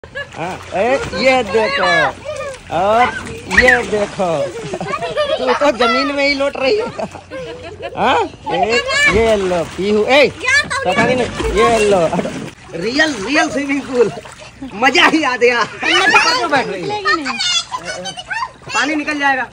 ये देखो और ये देखो, तू तो जमीन में ही लौट रही है। ये लो पीहू, पता नहीं ये लो रियल स्विमिंग पूल, मजा ही आ गया। बैठ रही है, पानी निकल जाएगा।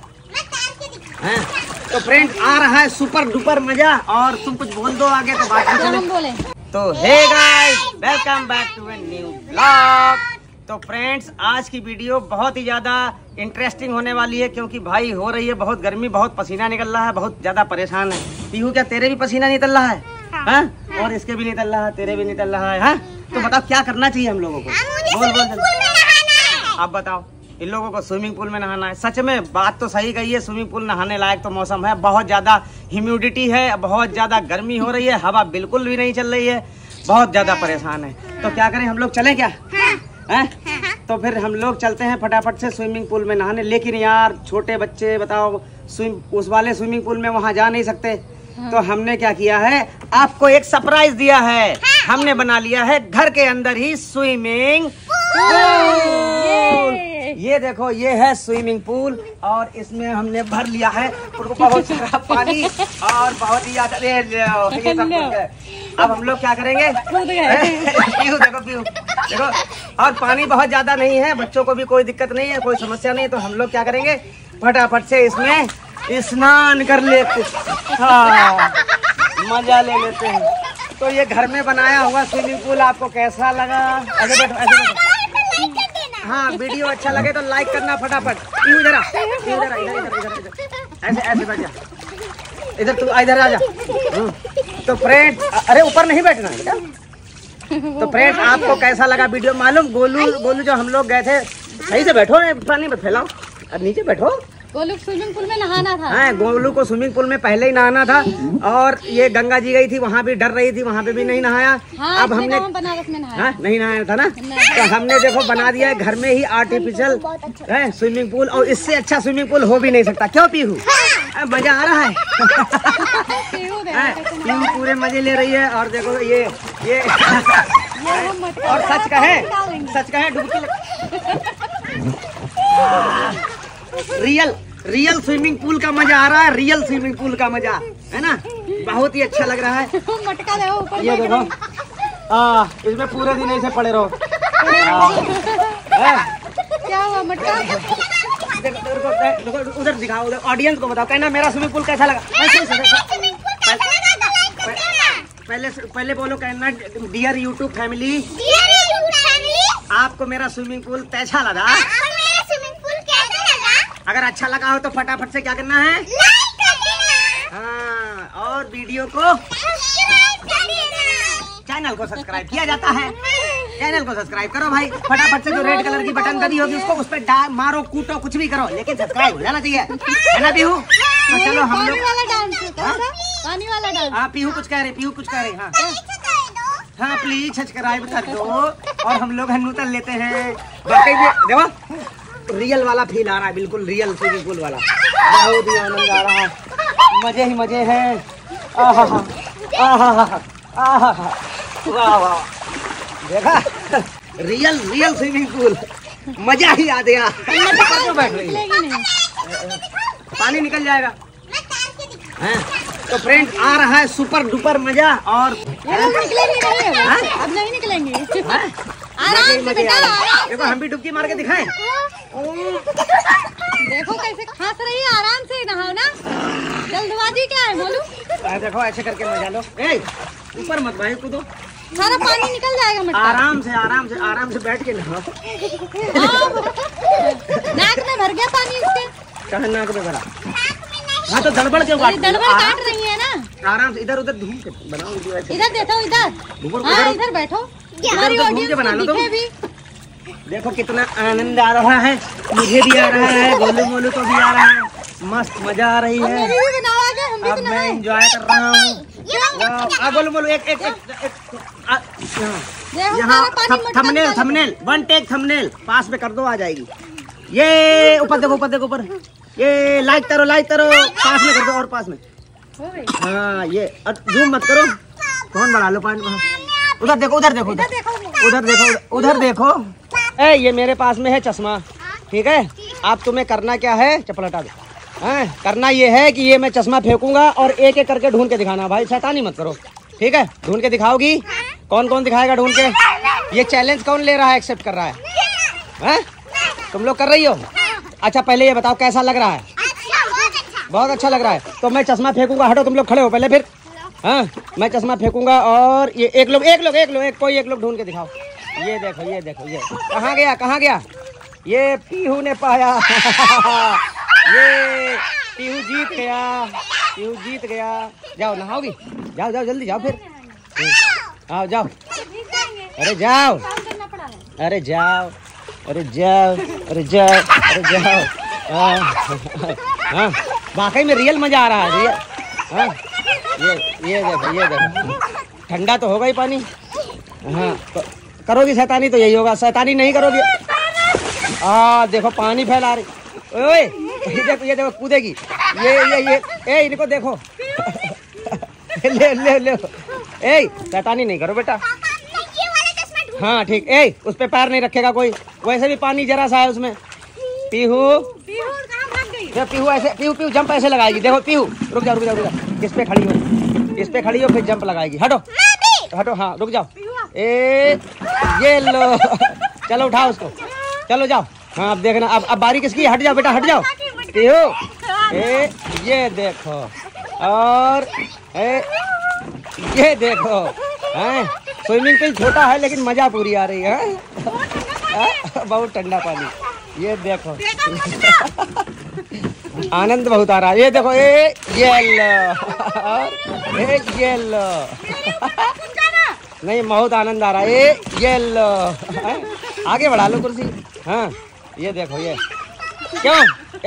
तो फ्रेंड्स आ रहा है सुपर डुपर मजा, और तुम कुछ बोल दो आगे तो बात हम बोले। तो hey guys, welcome back to a new blog. तो फ्रेंड्स आज की वीडियो बहुत ही ज्यादा इंटरेस्टिंग होने वाली है, क्योंकि भाई हो रही है बहुत गर्मी, बहुत पसीना निकल रहा है, बहुत ज्यादा परेशान है। पीहू क्या तेरे भी पसीना निकल रहा है? हाँ? और इसके भी निकल रहा है, तेरे भी निकल रहा है। हाँ? तो बताओ क्या करना चाहिए हम लोगों को? बोल आप बताओ। इन लोगों को स्विमिंग पूल में नहाना है। सच में बात तो सही कही है, स्विमिंग पूल नहाने लायक तो मौसम है। बहुत ज्यादा ह्यूमिडिटी है, बहुत ज्यादा गर्मी हो रही है, हवा बिल्कुल भी नहीं चल रही है, बहुत ज्यादा परेशान है। तो क्या करें, हम लोग चलें क्या? तो फिर हम लोग चलते हैं फटाफट से स्विमिंग पूल में नहाने। लेकिन यार छोटे बच्चे बताओ उस वाले स्विमिंग पूल में वहाँ जा नहीं सकते। तो हमने क्या किया है, आपको एक सरप्राइज दिया है। हमने बना लिया है घर के अंदर ही स्विमिंग पूल। ये देखो, ये है स्विमिंग पूल, और इसमें हमने भर लिया है बहुत सारा पानी और बहुत ही ज्यादा। ये सब अब हम लोग क्या करेंगे, पीहू देखो, पीहू देखो, और पानी बहुत ज्यादा नहीं है, बच्चों को भी कोई दिक्कत नहीं है, कोई समस्या नहीं है। तो हम लोग क्या करेंगे, फटाफट से इसमें स्नान कर लेते, हाँ मजा ले लेते हैं। तो ये घर में बनाया हुआ स्विमिंग पूल आपको कैसा लगा? ऐसे बैठो, ऐसे बैठो। हाँ, वीडियो अच्छा लगे तो लाइक करना फटाफट। इधर ऐसे बैठ जा, इधर तू इधर आ जा। तो फ्रेंड, अरे ऊपर नहीं बैठना है क्या? तो फ्रेंड आपको कैसा लगा वीडियो? मालूम गोलू जो हम लोग गए थे, सही से बैठो, पानी मत फैलाओ, नीचे बैठो। गोलू स्विमिंग पूल में नहाना था। हाँ, गोलू को स्विमिंग पूल में पहले ही नहाना था, और ये गंगा जी गई थी, वहाँ भी डर रही थी, वहाँ पे भी नहीं नहाया। हाँ, अब हमने बनारस में नहाया। हाँ, नहीं नहाया था ना, तो हमने देखो बना दिया है घर में ही आर्टिफिशियल है स्विमिंग पूल, और इससे अच्छा स्विमिंग पूल हो भी नहीं सकता। क्यों पीहू? मजा आ रहा है। पीहू पूरे मजे ले रही है। और देखो ये और सच कहे डुबकी रियल स्विमिंग पूल का मजा आ रहा है, रियल स्विमिंग पूल का मजा है ना, बहुत ही अच्छा लग रहा है। मटका देखो ऊपर, ये देखो, इसमें पूरे दिन ऐसे पड़े रहो। क्या हुआ मटका? देखो उधर दिखाओ, उधर ऑडियंस को बताओ, कहना मेरा स्विमिंग पूल कैसा लगा। पहले बोलो, कहना डियर यूट्यूब फैमिली, आपको मेरा स्विमिंग पूल कैसा लगा? अगर अच्छा लगा हो तो फटाफट से क्या करना है, लाइक कर देना। हाँ, और वीडियो को चैनल को सब्सक्राइब किया जाता है, चैनल को सब्सक्राइब करो भाई, फटाफट से जो रेड कलर की बटन दबी होगी उसको, उस पर मारो कूटो कुछ भी करो, लेकिन सब्सक्राइब हो जाना चाहिए, है ना पीहू? तो चलो हम लोग पानी वाला डांस। हाँ पीहू कुछ कह रहे, हाँ प्लीज सब्सक्राइब कर दो, और हम लोग हन्नूतन लेते हैं। देखो रियल वाला फील आ रहा है, बिल्कुल रियल स्विमिंग पूल वाला, बहुत ही आनंद आ रहा है, मजे ही मजे हैं। वाह वाह, देखा रियल स्विमिंग पूल, मजा ही आ गया। बैठ रही है, पानी निकल जाएगा। तो फ्रेंड्स आ रहा है सुपर डुपर मजा, और अब नहीं निकलेंगे। देखो हम भी डुबकी मार के दिखाएं। देखो कैसे खांस रही है, आराम से नहाओ ना, जल्दबाजी क्या है बोलू? देखो ऐसे करके मजा लो, ऊपर मत भाई कूदो, सारा पानी निकल जाएगा मटका। आराम से बैठ के नहाओ। नाक में भर गया पानी इसके। कहाँ नाक में भरा? हाँ तो गड़बड़ क्यों काट रही है ना, आराम से इधर उधर घूम के बनाओ। इधर देखो, इधर बैठो, बना लो। देखो कितना आनंद आ रहा है, मुझे भी आ रहा है, गोलू मोलू को भी आ रहा है, मस्त मजा आ रही है। अब मैं एंजॉय कर रहा हूँ। गोलू मोलू एक यहाँ थंबनेल 1 टेक थंबनेल पास में कर दो, आ जाएगी। ये ऊपर देखो, ऊपर ये लाइक करो, पास में कर दो, और पास में। हाँ ये जूम मत करो, फोन बढ़ा लो, उधर देखो, ये मेरे पास में है चश्मा, ठीक है। आप तुम्हें करना क्या है, चप्पल हटा दो। करना ये है कि ये मैं चश्मा फेंकूंगा और एक एक करके ढूंढ के दिखाना। भाई शैतानी मत करो, ठीक है। ढूंढ के दिखाओगी। कौन कौन दिखाएगा ढूंढ के? ये चैलेंज कौन ले रहा है, एक्सेप्ट कर रहा है? तुम लोग कर रही हो? अच्छा पहले ये बताओ कैसा लग रहा है? बहुत अच्छा लग रहा है। तो मैं चश्मा फेंकूंगा, हटो तुम लोग खड़े हो पहले, फिर मैं चश्मा फेंकूंगा और ये एक लोग कोई एक लोग ढूंढ के दिखाओ। ये देखो ये कहाँ गया? ये पीहू ने पाया। ये पीहू जीत गया। जाओ नहाओगी? जाओ जल्दी जाओ फिर। आओ जाओ। अरे जाओ। हाँ वाकई में रियल मजा आ रहा है। ये देखो ठंडा तो होगा ही पानी। हाँ तो करोगी शैतानी तो यही होगा, शैतानी नहीं करोगी। देखो पानी फैला रही। ओए ये देखो कूदेगी। ये इनको देखो। ले शैतानी नहीं करो बेटा। हाँ ठीक। उस पे पैर नहीं रखेगा कोई, वैसे भी पानी जरा सा है उसमें। पीहू जंप ऐसे लगाएगी। देखो पीहू रुक जाओ। इस पे खड़ी हो फिर जंप लगाएगी। हटो हाँ रुक जाओ। ये लो। चलो उठाओ उसको, चलो जाओ। हाँ अब देखना, अब बारी किसकी? हट जाओ बेटा, हट जाओ। पीहू ये देखो और ये देखो। स्विमिंग पूल छोटा है लेकिन मजा पूरी आ रही है। बहुत ठंडा पानी। ये देखो आनंद बहुत आ रहा है। ये देखो ये लो। नहीं बहुत आनंद आ रहा है। ये लो। आगे बढ़ा लो कुर्सी। हाँ ये देखो ये क्यों?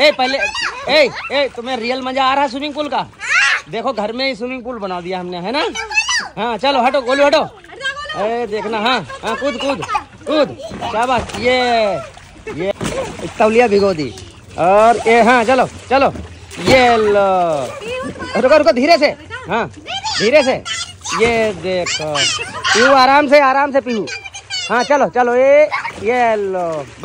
पहले तुम्हें रियल मजा आ रहा है स्विमिंग पूल का? देखो घर में ही स्विमिंग पूल बना दिया हमने, है ना। हाँ चलो हटो गोलू हटो। देखना। हाँ कूद शाबाश। ये तौलिया भिगो दी और हाँ चलो ये लो। रुको धीरे से। हाँ धीरे से। ये देखो पीहू आराम से पीहू। हाँ चलो ये लो।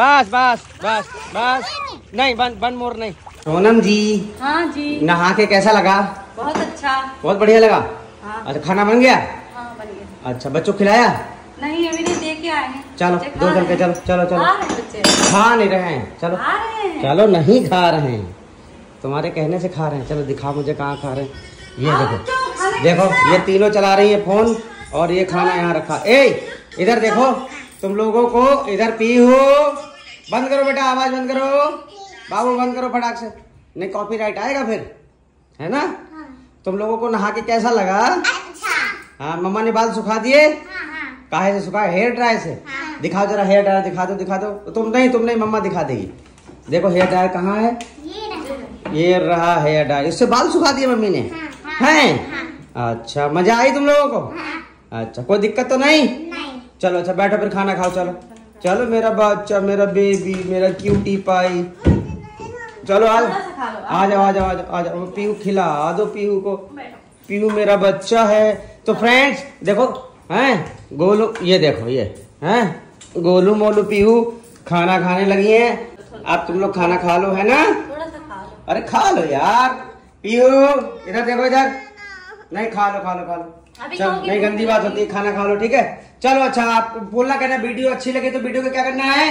बस नहीं बन मोर नहीं। सोनम जी। हाँ जी। नहा के कैसा लगा? बहुत अच्छा, बहुत बढ़िया लगा। हाँ। अच्छा खाना बन गया? हाँ बन गया। अच्छा बच्चों को खिलाया? नहीं अभी नहीं, दे के आए हैं। चलो दो चल के चलो बच्चे खा नहीं रहे हैं। चलो नहीं खा रहे हैं, तुम्हारे कहने से खा रहे हैं। चलो दिखा मुझे कहाँ खा रहे हैं। ये देखो ये तीनों चला रही है फोन और ये खाना यहाँ रखा। इधर देखो तुम लोगों को। इधर पीहू बंद करो बेटा, आवाज बंद करो। बाबू बंद करो फटाक से, नहीं कॉपीराइट आएगा फिर, है ना। तुम लोगों को नहा के कैसा लगा? अच्छा। हाँ मम्मा ने बाल सुखा दिए? काहे से सुखाए? हेयर ड्रायर से। दिखाओ जरा हेयर ड्रायर, दिखा दो। तुम नहीं मम्मा दिखा देगी। देखो हेयर ड्रायर कहाँ है? ये रहा हेयर ड्रायर। इससे बाल सुखा दिए मम्मी ने? हैं? अच्छा मजा आई तुम लोगों को? अच्छा कोई दिक्कत तो नहीं? चलो अच्छा बैठो फिर खाना खाओ। चलो मेरा बच्चा, मेरा बेबी, मेरा क्यूटी पाई। चलो आ जाओ। पीहू खिला दो पीहू को। पीहू मेरा बच्चा है। तो फ्रेंड्स देखो गोलू, ये देखो ये गोलू मोलू पीहू खाना खाने लगी है। अब तुम लोग खाना खा लो, है ना? थोड़ा सा खा लो। अरे खा लो यार। पीहू इधर देखो, इधर नहीं। खा लो। चलो नहीं गंदी बात होती है, खाना खा लो, ठीक है। चलो अच्छा आपको बोलना कहना, वीडियो अच्छी लगी तो वीडियो को क्या करना है?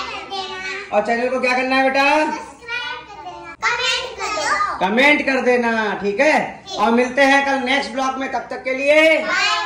और चैनल को क्या करना है बेटा? कमेंट कर देना, ठीक है। और मिलते हैं कल नेक्स्ट ब्लॉग में, तब तक के लिए